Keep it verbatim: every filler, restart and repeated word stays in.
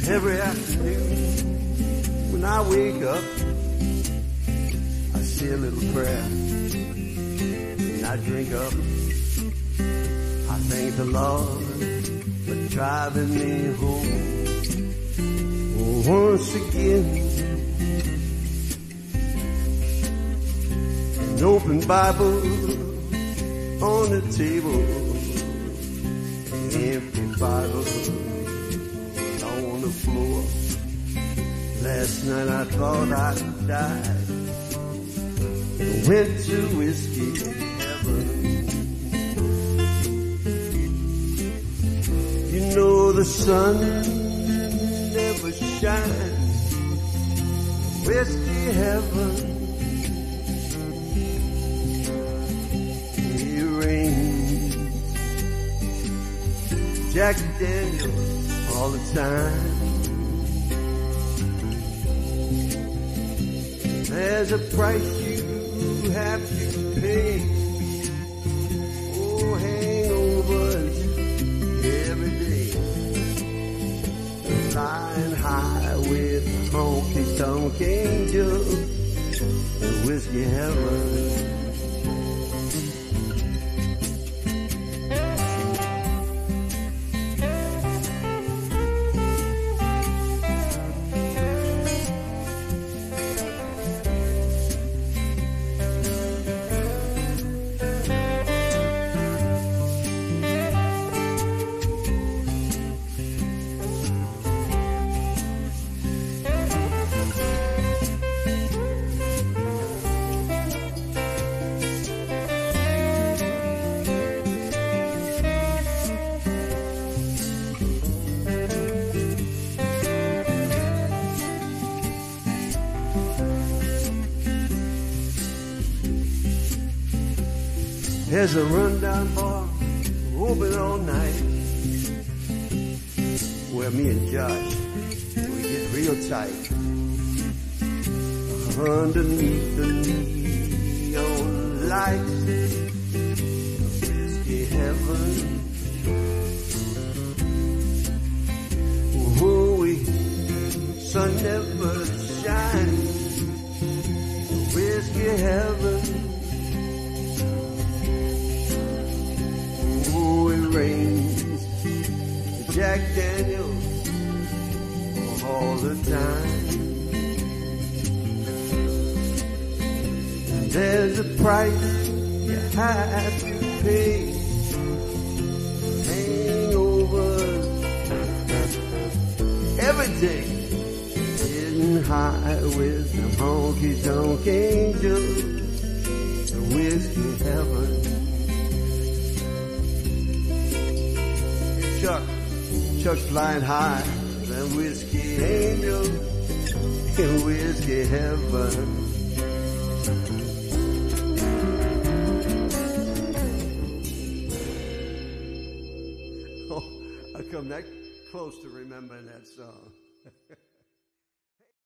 Every afternoon when I wake up, I say a little prayer and I drink up. I thank the Lord for driving me home once again. An open Bible on the table, an empty bottle on the floor. Last night I thought I'd die. Went to whiskey heaven. You know the sun never shines. Whiskey heaven. It rains. Jack Daniels all the time. There's a price you have to pay. Oh, hangovers every day. Flying high with honky tonk angels in whiskey heaven. There's a rundown bar open all night where me and Josh, we get real tight. Underneath the neon lights, whiskey heaven. Oh, we sun never shines, whiskey heaven. Rains, Jack Daniels all the time. There's a price you have to pay. Hangovers, everything getting high with the honky tonk angels, the whiskey heaven. Chuck, Chuck's flying high, than whiskey angel in whiskey heaven. Oh, I come that close to remembering that song.